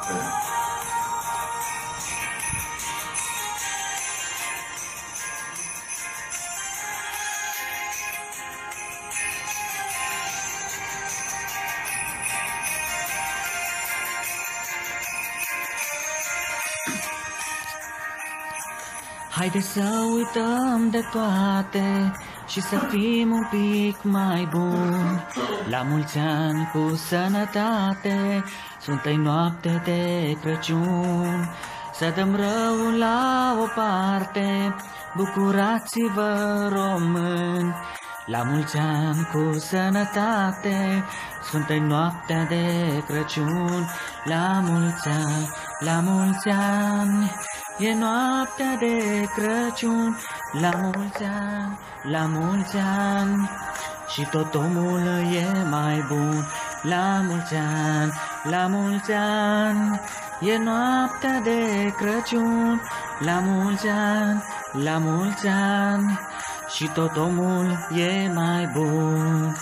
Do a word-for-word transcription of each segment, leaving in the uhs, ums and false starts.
Haide să uităm de toate și să fim un pic mai buni. La mulți ani cu sănătate, Sfântă-i noapte de Crăciun. Să dăm răul la o parte, bucurați-vă români. La mulți ani cu sănătate, Sfântă-i noaptea de Crăciun. La mulți ani, la mulți ani, e noaptea de Crăciun. La mulți ani, la mulți ani, și tot omul e mai bun. La mulți ani, la mulți ani, e noaptea de Crăciun. La mulți ani, la mulți ani, și tot omul e mai bun.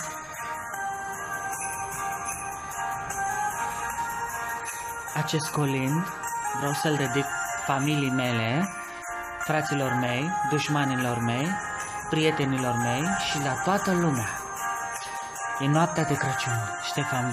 Acest colind vreau să-l dedic familiei mele, fraților mei, dușmanilor mei, prietenilor mei și la toată lumea. E noaptea de Crăciun, Ștefan B.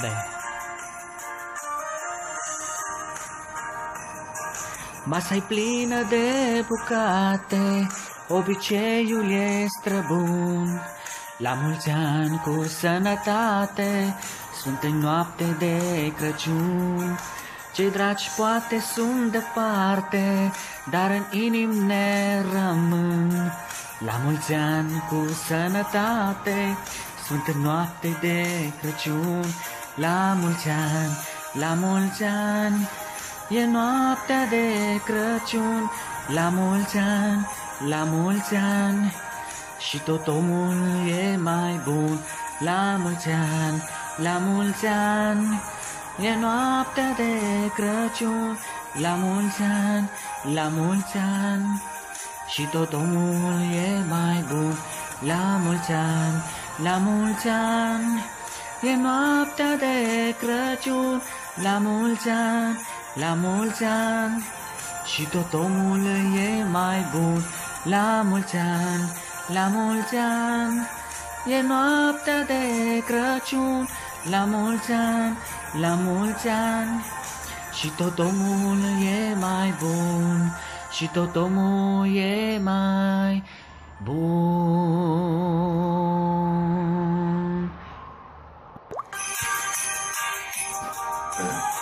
Masa-i plină de bucate, obiceiul e străbun. La mulți ani cu sănătate, Sfântă-i noapte de Crăciun. Cei dragi poate sunt departe, dar în inim ne rămân. La mulți ani cu sănătate, Sfântă-i noapte de Crăciun. La mulți ani, la mulți ani, e noaptea de Crăciun. La mulți ani, la mulți ani, și tot omul e mai bun. La mulți ani, la mulți ani, e noaptea de Crăciun. La mulți ani, la mulți ani, și tot omul e mai bun. La mulți ani, la mulți ani, e noaptea de Crăciun. La mulți ani, la mulți ani, și tot omul e mai bun. La mulți ani, la mulți ani, e noaptea de Crăciun. La mulți ani, la mulți ani, și tot omul e mai bun. Și tot omul e mai bun.